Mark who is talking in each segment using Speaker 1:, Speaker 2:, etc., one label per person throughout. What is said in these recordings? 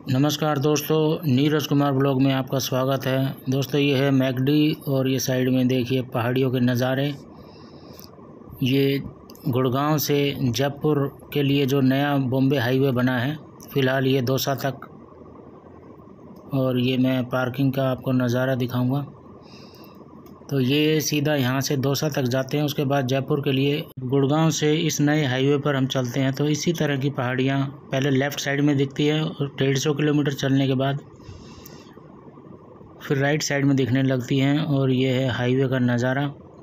Speaker 1: नमस्कार दोस्तों, नीरज कुमार ब्लॉग में आपका स्वागत है। दोस्तों ये है मैकडी और ये साइड में देखिए पहाड़ियों के नज़ारे। ये गुड़गांव से जयपुर के लिए जो नया बॉम्बे हाईवे बना है, फ़िलहाल ये दौसा तक। और ये मैं पार्किंग का आपको नज़ारा दिखाऊंगा। तो ये सीधा यहाँ से दौसा तक जाते हैं, उसके बाद जयपुर के लिए गुड़गांव से इस नए हाईवे पर हम चलते हैं। तो इसी तरह की पहाड़ियाँ पहले लेफ़्ट साइड में दिखती है और 150 किलोमीटर चलने के बाद फिर राइट साइड में दिखने लगती हैं। और ये है हाईवे का नज़ारा।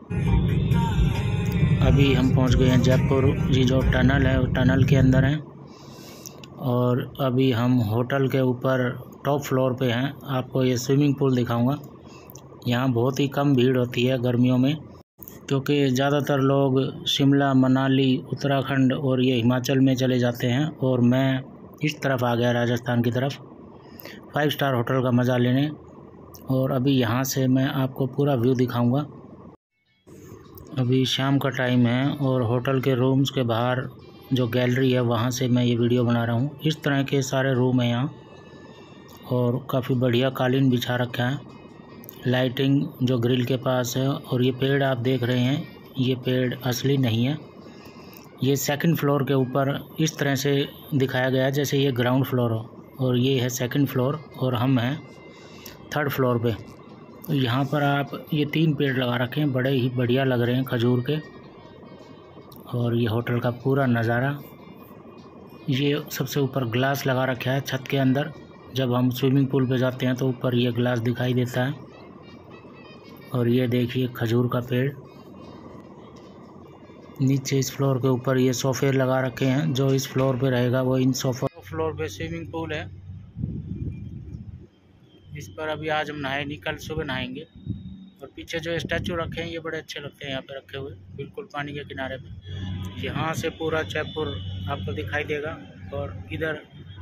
Speaker 1: अभी हम पहुँच गए हैं जयपुर। ये जो टनल है वो टनल के अंदर है और अभी हम होटल के ऊपर टॉप फ्लोर पे हैं। आपको ये स्विमिंग पूल दिखाऊंगा। यहाँ बहुत ही कम भीड़ होती है गर्मियों में, क्योंकि ज़्यादातर लोग शिमला, मनाली, उत्तराखंड और ये हिमाचल में चले जाते हैं। और मैं इस तरफ आ गया, राजस्थान की तरफ, 5 स्टार होटल का मज़ा लेने। और अभी यहाँ से मैं आपको पूरा व्यू दिखाऊंगा। अभी शाम का टाइम है और होटल के रूम्स के बाहर जो गैलरी है वहाँ से मैं ये वीडियो बना रहा हूँ। इस तरह के सारे रूम हैं यहाँ और काफ़ी बढ़िया कालीन बिछा रखा है। लाइटिंग जो ग्रिल के पास है। और ये पेड़ आप देख रहे हैं, ये पेड़ असली नहीं है। ये सेकंड फ्लोर के ऊपर इस तरह से दिखाया गया है जैसे ये ग्राउंड फ्लोर हो, और ये है सेकंड फ्लोर और हम हैं 3rd फ्लोर पे। तो यहाँ पर आप ये 3 पेड़ लगा रखे हैं, बड़े ही बढ़िया लग रहे हैं, खजूर के। और ये होटल का पूरा नज़ारा। ये सबसे ऊपर ग्लास लगा रखा है छत के अंदर। जब हम स्विमिंग पूल पे जाते हैं तो ऊपर ये ग्लास दिखाई देता है। और ये देखिए खजूर का पेड़। नीचे इस फ्लोर के ऊपर ये सोफे लगा रखे हैं। जो इस फ्लोर पे रहेगा वो इन सोफा। फ्लोर पे स्विमिंग पूल है, इस पर अभी आज हम नहाए नहीं, कल सुबह नहाएंगे। और पीछे जो स्टैचू रखे हैं ये बड़े अच्छे लगते हैं यहाँ पे रखे हुए, बिल्कुल पानी के किनारे पे। यहाँ से पूरा जयपुर आपको दिखाई देगा। और इधर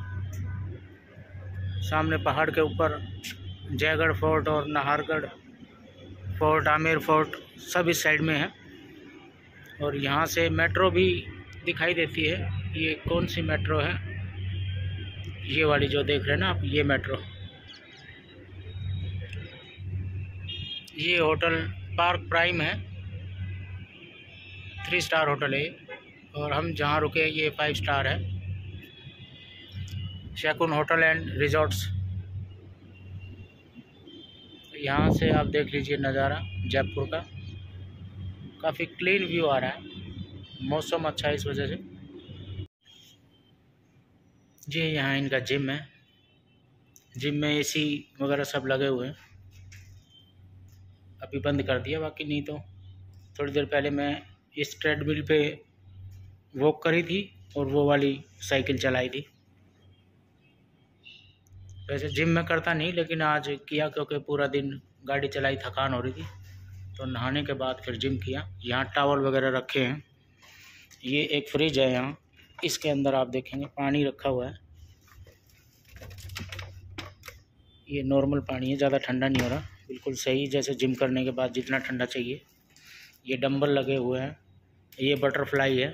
Speaker 1: सामने पहाड़ के ऊपर जयगढ़ फोर्ट और नाहरगढ़ फोर्ट, आमेर फोर्ट सब इस साइड में है। और यहाँ से मेट्रो भी दिखाई देती है। ये कौन सी मेट्रो है? ये वाली जो देख रहे हैं ना आप, ये मेट्रो। ये होटल पार्क प्राइम है, 3 स्टार होटल है। और हम जहाँ रुके ये 5 स्टार है, शैकुन होटल एंड रिजॉर्ट्स। यहाँ से आप देख लीजिए नज़ारा जयपुर का। काफ़ी क्लीन व्यू आ रहा है, मौसम अच्छा है इस वजह से। जी यहाँ इनका जिम है। जिम में एसी वगैरह सब लगे हुए हैं। अभी बंद कर दिया, बाकी नहीं तो थोड़ी देर पहले मैं इस ट्रेडमिल पे वॉक करी थी और वो वाली साइकिल चलाई थी। वैसे जिम में करता नहीं, लेकिन आज किया क्योंकि पूरा दिन गाड़ी चलाई, थकान हो रही थी। तो नहाने के बाद फिर जिम किया। यहाँ टॉवल वगैरह रखे हैं। ये एक फ्रिज है यहाँ, इसके अंदर आप देखेंगे पानी रखा हुआ है। ये नॉर्मल पानी है, ज़्यादा ठंडा नहीं हो रहा, बिल्कुल सही जैसे जिम करने के बाद जितना ठंडा चाहिए। ये डंबल लगे हुए हैं। ये बटरफ्लाई है।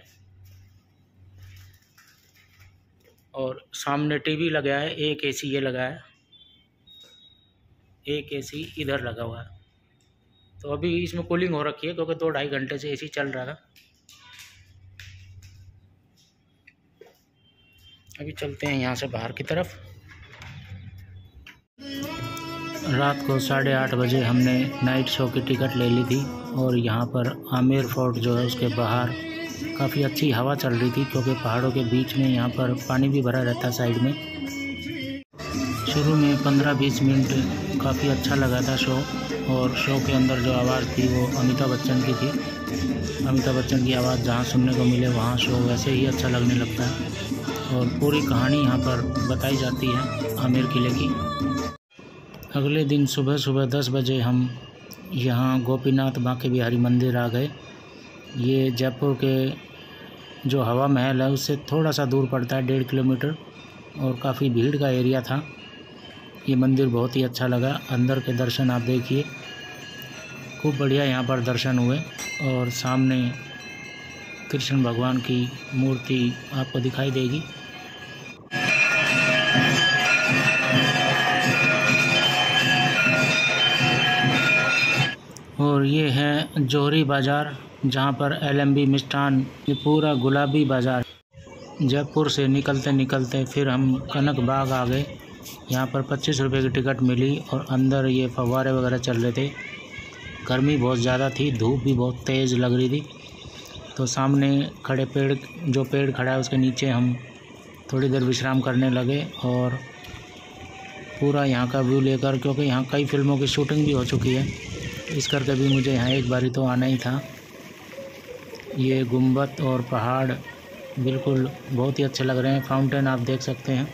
Speaker 1: और सामने टीवी लगा है, एक एसी ये लगा है, एक एसी इधर लगा हुआ है। तो अभी इसमें कूलिंग हो रखी है क्योंकि 2-2.5 घंटे से एसी चल रहा था। अभी चलते हैं यहाँ से बाहर की तरफ। रात को 8:30 बजे हमने नाइट शो की टिकट ले ली थी। और यहाँ पर आमेर फोर्ट जो है उसके बाहर काफ़ी अच्छी हवा चल रही थी, क्योंकि पहाड़ों के बीच में यहाँ पर पानी भी भरा रहता है साइड में। शुरू में 15-20 मिनट काफ़ी अच्छा लगा था शो। और शो के अंदर जो आवाज़ थी वो अमिताभ बच्चन की थी। अमिताभ बच्चन की आवाज़ जहाँ सुनने को मिले वहाँ शो वैसे ही अच्छा लगने लगता है। और पूरी कहानी यहाँ पर बताई जाती है आमेर किले की। अगले दिन सुबह सुबह 10 बजे हम यहाँ गोपीनाथ बांके बिहारी मंदिर आ गए। ये जयपुर के जो हवा महल है उससे थोड़ा सा दूर पड़ता है, 1.5 किलोमीटर। और काफ़ी भीड़ का एरिया था। ये मंदिर बहुत ही अच्छा लगा। अंदर के दर्शन आप देखिए, खूब बढ़िया यहाँ पर दर्शन हुए। और सामने कृष्ण भगवान की मूर्ति आपको दिखाई देगी। जोहरी बाज़ार, जहाँ पर LMB मिष्ठान, ये पूरा गुलाबी बाज़ार। जयपुर से निकलते निकलते फिर हम कनक बाग आ गए। यहाँ पर 25 रुपये की टिकट मिली और अंदर ये फव्वारे वगैरह चल रहे थे। गर्मी बहुत ज़्यादा थी, धूप भी बहुत तेज़ लग रही थी। तो सामने खड़े पेड़ खड़ा है उसके नीचे हम थोड़ी देर विश्राम करने लगे और पूरा यहाँ का व्यू लेकर, क्योंकि यहाँ कई फिल्मों की शूटिंग भी हो चुकी है, इस करके भी मुझे यहाँ एक बारी तो आना ही था। ये गुंबद और पहाड़ बिल्कुल बहुत ही अच्छे लग रहे हैं। फाउंटेन आप देख सकते हैं।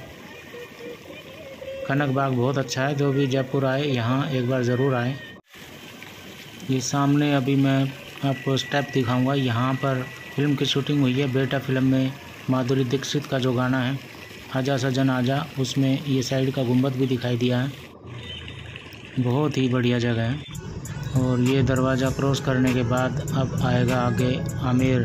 Speaker 1: कनक बाग बहुत अच्छा है, जो भी जयपुर आए यहाँ एक बार ज़रूर आए। ये सामने अभी मैं आपको स्टेप दिखाऊंगा। यहाँ पर फिल्म की शूटिंग हुई है। बेटा फिल्म में माधुरी दीक्षित का जो गाना है आजा सजन आजा, उसमें ये साइड का गुंबद भी दिखाई दिया है। बहुत ही बढ़िया जगह है। और ये दरवाज़ा क्रॉस करने के बाद अब आएगा आगे आमेर।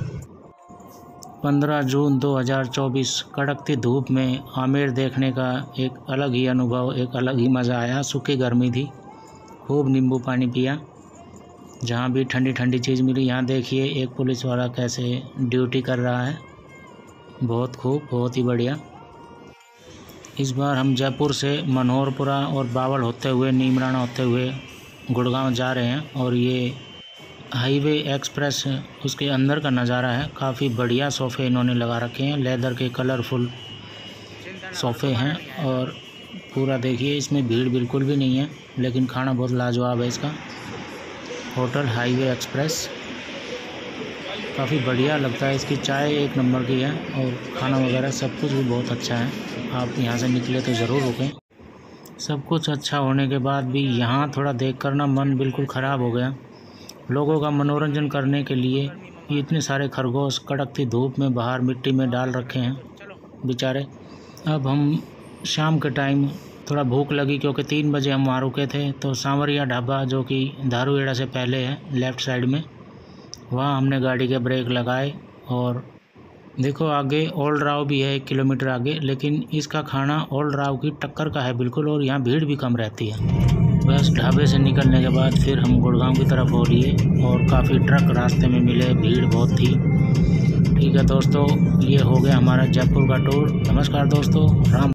Speaker 1: 15 जून 2024 कड़कती धूप में आमेर देखने का एक अलग ही अनुभव, एक अलग ही मज़ा आया। सूखी गर्मी थी, खूब नींबू पानी पिया, जहाँ भी ठंडी ठंडी चीज़ मिली। यहाँ देखिए एक पुलिस वाला कैसे ड्यूटी कर रहा है। बहुत खूब, बहुत ही बढ़िया। इस बार हम जयपुर से मनोहरपुरा और बावल होते हुए, नीमराना होते हुए गुड़गांव जा रहे हैं। और ये हाईवे एक्सप्रेस उसके अंदर का नज़ारा है। काफ़ी बढ़िया सोफ़े इन्होंने लगा रखे हैं, लेदर के कलरफुल सोफ़े हैं। और पूरा देखिए, इसमें भीड़ बिल्कुल भी नहीं है, लेकिन खाना बहुत लाजवाब है इसका। होटल हाईवे एक्सप्रेस काफ़ी बढ़िया लगता है। इसकी चाय एक नंबर की है और खाना वगैरह सब कुछ भी बहुत अच्छा है। आप यहाँ से निकले तो ज़रूर रुकें। सब कुछ अच्छा होने के बाद भी यहाँ थोड़ा देखकर ना मन बिल्कुल ख़राब हो गया। लोगों का मनोरंजन करने के लिए इतने सारे खरगोश कड़कती धूप में बाहर मिट्टी में डाल रखे हैं बेचारे। अब हम शाम के टाइम थोड़ा भूख लगी, क्योंकि 3 बजे हम वहाँ रुके थे। तो सांवरिया ढाबा, जो कि धारूहेड़ा से पहले है लेफ़्ट साइड में, वहाँ हमने गाड़ी के ब्रेक लगाए। और देखो आगे ओल्ड राव भी है 1 किलोमीटर आगे, लेकिन इसका खाना ओल्ड राव की टक्कर का है बिल्कुल। और यहाँ भीड़ भी कम रहती है। बस ढाबे से निकलने के बाद फिर हम गुड़गांव की तरफ हो लिए और काफ़ी ट्रक रास्ते में मिले, भीड़ बहुत थी। ठीक है दोस्तों, ये हो गया हमारा जयपुर का टूर। नमस्कार दोस्तों, राम।